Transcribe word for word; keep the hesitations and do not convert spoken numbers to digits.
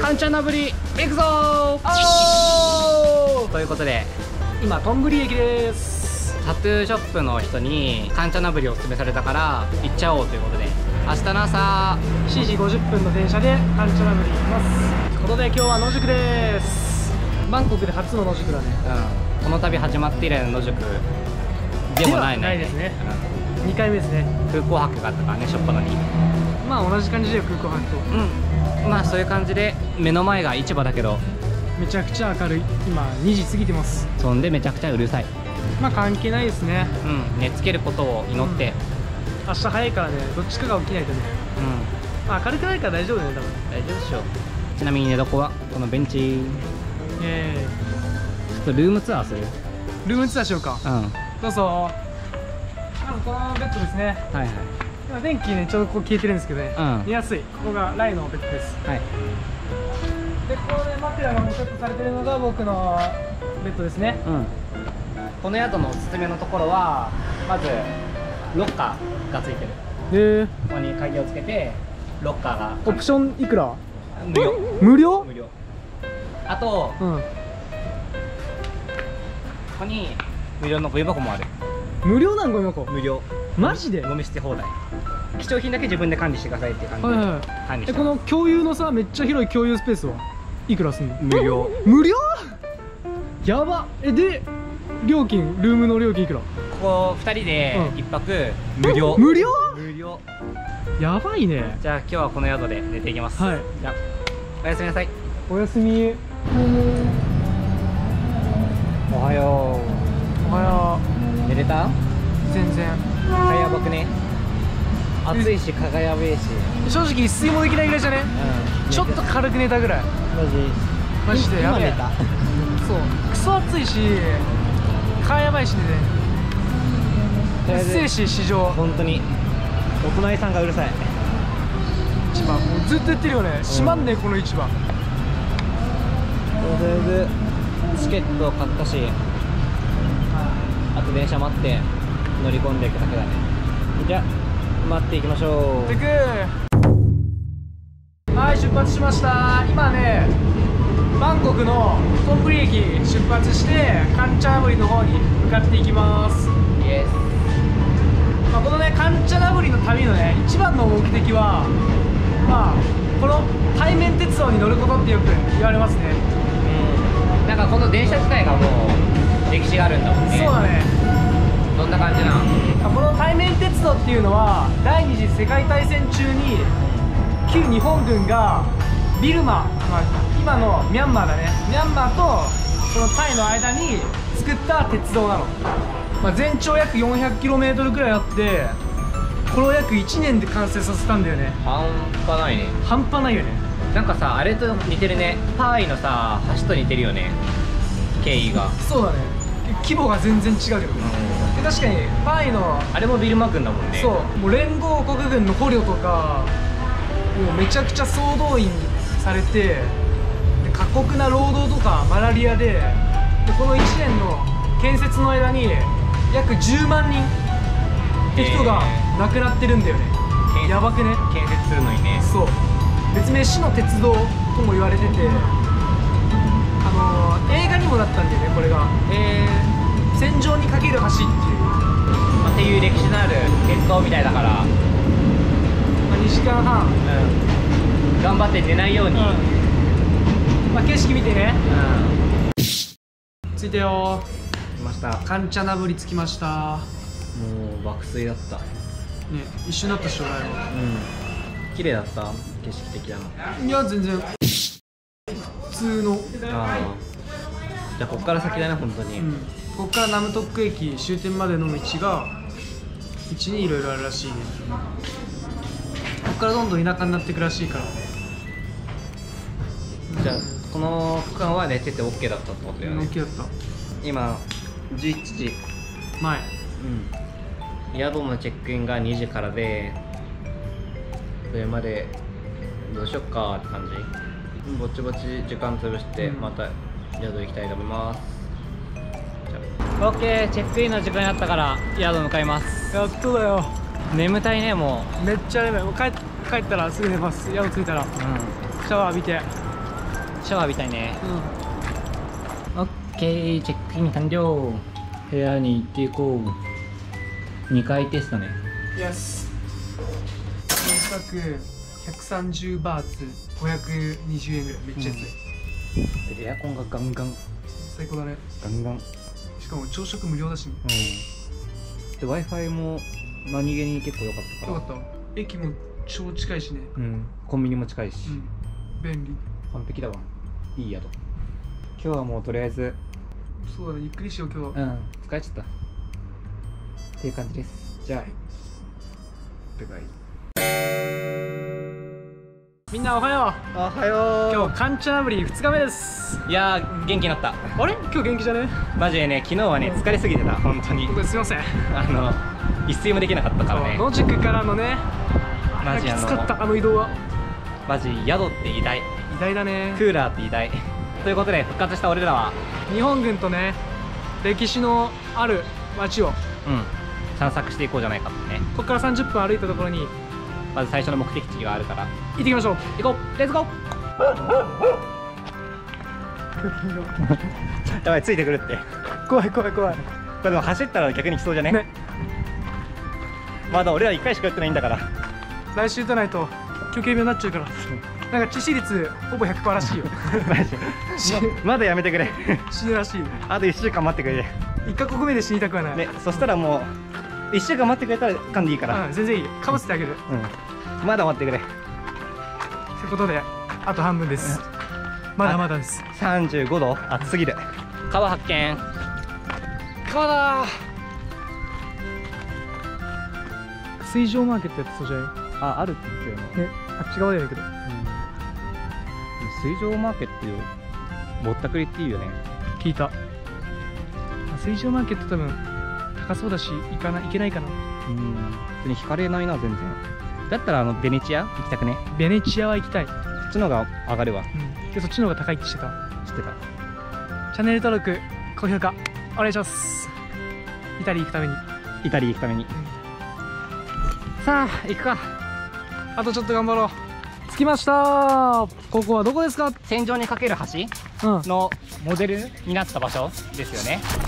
カンチャナブリ行くぞー。おーということで今トンブリ駅です。 タトゥーショップの人にカンチャナブリをおすすめされたから行っちゃおうということで、明日の朝しちじごじゅっぷんの電車でカンチャナブリ行きます。ということで今日は野宿です。バンコクで初の野宿だね。 うん、この旅始まって以来の野宿でもないね。 ないですね、 うん、 にかいめですね。 空港泊があったからね、しょっぱなに。 まあ同じ感じで空港泊と、 うん、まあそういう感じで目の前が市場だけどめちゃくちゃ明るい。今にじ過ぎてます。 そんでめちゃくちゃうるさい。 まあ関係ないですね。 うん、寝つけることを祈って、 うん、明日早いからね、どっちかが起きないとね。うん、まあ明るくないから大丈夫だね、多分。 大丈夫でしょう。ちなみに寝床はこのベンチ。イエーイ。ちょっとルームツアーする。 ルームツアーしようか。 うん、 どうぞ。まずこのベッドですね。 はいはい。 今電気ねちょうどこう消えてるんですけどね、うん、寝やすい。ここがライのベッドです。はい。でここで枕がもうセットされてるのが僕のベッドですね。うん。 この宿のおすすめのところはまずロッカーがついてる。 へえ。 ここに鍵をつけてロッカーが。 オプションいくら？ 無料。 無料？ 無料。あと、うん、ここに無料のゴミ箱もある。 無料なんゴミ箱？無料。 マジで？ ゴミ捨て放題。貴重品だけ自分で管理してくださいっていう感じで管理してます。 この共有のさ、めっちゃ広い共有スペースはいくらすんの？ 無料。 無料？やば。えで料金、ルームの料金いくら？ ここふたりでいっぱく無料。 無料？ 無料。 やばいね。 じゃあ今日はこの宿で寝ていきます。はい。じゃあおやすみなさい。 おやすみ。 おはよう。 おはよう。寝れた？ 全然。 蚊やばくね。暑いし蚊がやべえし。 正直一睡もできないぐらいじゃね？うん。ちょっと軽く寝たぐらい。マジ？マジでやべえ。そう。クソ暑いし、蚊やばいしね。うっせえし市場。本当に。 お隣さんがうるさい。 市場もうずっと言ってるよね。閉まんねえこの市場。 とりあえずチケット買ったし、あと電車待って乗り込んでいくだけだね。じゃあ待っていきましょう。 行く。はい、出発しました。今ねバンコクのトンブリ駅出発してカンチャナブリの方に向かっていきます。イエス。まあこのねカンチャナブリの旅のね一番の目的はまあこの対面鉄道に乗ることってよく言われますね。 うん、なんかこの電車自体がもう歴史があるんだもんね。 そうだね。 どんな感じなの？ この対面鉄道っていうのは第二次世界大戦中に旧日本軍がビルマ、まあ、今のミャンマーだね、ミャンマーとこのタイの間に作った鉄道なの。まあ、全長約 よんひゃくキロメートル くらいあってこれを約いちねんで完成させたんだよね。 半端ないね。 半端ないよね。 なんかさあれと似てるね。パイのさ橋と似てるよね、経緯が。 そうだね、規模が全然違うけどね。で確かにパイのあれもビルマ軍だもんね。 そう、もう連合国軍の捕虜とかもうめちゃくちゃ総動員されて、で過酷な労働とかマラリアで、でこのいちねんの建設の間に約じゅうまんにんって人が亡くなってるんだよね。えー、やばくね？ 建設するのにね。 そう、別名死の鉄道とも言われてて、あのー、映画にもなったんだよねこれが。えー、戦場にかける橋っていう、 まあ、っていう歴史のある鉄道みたいだから、まあ、にじかんはん、 うん、頑張って寝ないように、うん、 まあ、景色見てね。うん、着いたよ。 来ました。 カンチャナブリ着きました。 もう爆睡だったね。 一瞬だった将来は。 うん、綺麗だった。景色的だな。 いや全然普通の。ああ、 じゃあこっから先だね本当に。うん、 こっからナムトック駅終点までの道が道にいろいろあるらしいね。こっからどんどん田舎になっていくらしいから。 じゃあこの区間は寝てて オーケー だったってことだよね。 オーケー だった。 今じゅういちじまえ。 うん、宿のチェックインがにじからで、それまでどうしよっかって感じ。ぼちぼち時間潰してまた宿行きたいと思います。じゃあ オーケー、 チェックインの時間になったから宿向かいます。 やっとだよ。 眠たいね。もうめっちゃ眠い。もう帰帰ったらすぐ寝ます。宿着いたら、うん、シャワー浴びてシャワー浴びたいね。オッケー、チェックイン完了。部屋に行っていこう。にかいテストね。 イエス。価格ひゃくさんじゅうバーツ、ごひゃくにじゅうえんぐらい、めっちゃ安い、 うん、エアコンがガンガン最高だね。 ガンガン。 しかも朝食無料だしね。 うん。で Wi-Fi も何気に結構良かったから。 よかった。駅も超近いしね。 うん、コンビニも近いし、 うん、便利。 完璧だわ。いい宿。今日はもうとりあえずそうだね、ゆっくりしよう今日は。 うん、疲れちゃったっていう感じです。じゃあバイバイ。 みんなおはよう。おはよう。 今日カンチャナブリふつかめです。 いやー元気になった。 あれ今日元気じゃね？ マジでね、昨日はね疲れすぎてた本当に。 すいません、 あの一睡もできなかったからね。 野宿からのね、 マジあのきつかった、あの移動は。 マジ宿って偉大。 偉大だね。 クーラーって偉大ということで、復活した俺らは日本軍とね、歴史のある街を、 うん、散策していこうじゃないかってね。 ここからさんじゅっぷん歩いたところにまず最初の目的地があるから行ってきましょう。 行こう。レッツゴー。やばい、ついてくるって。 怖い怖い怖い。 これでも走ったら逆に来そうじゃね。 ね、 まだ俺らいっかいしかやってないんだから。 来週打たないと休憩病になっちゃうから。なんか致死率ほぼ ひゃくパーセント らしいよ。 ま, まだやめてくれ。 死ぬらしい。 あといっしゅうかん待ってくれ。 いっかこくめで死にたくはないね、そしたらもういっしゅうかん待ってくれたら噛んでいいから。 うん、全然いい。かぶせてあげる。 うん、まだ待ってくれ。 ということであと半分です。まだまだです。 さんじゅうごど暑すぎる。川発見。 川だー。水上マーケットやってそうじゃない？ あ、あるって言ってたよね。 ね、あっち側だよけど、うん、 水上マーケットよ、ぼったくりっていうよね。 聞いた。水上マーケット多分高そうだし、行かない、行けないかな。 うん、普通に引かれないな、全然。だったらあのベネチア行きたくね。 ベネチアは行きたい。 そっちの方が上がるわ。 うん、でそっちの方が高いって知ってた。 知ってた。 チャンネル登録、高評価お願いします。イタリー行くために。 イタリー行くために、うん、さあ行くか。 あとちょっと頑張ろう。着きました。ここはどこですか？ 戦場にかける橋のモデルになった場所ですよね。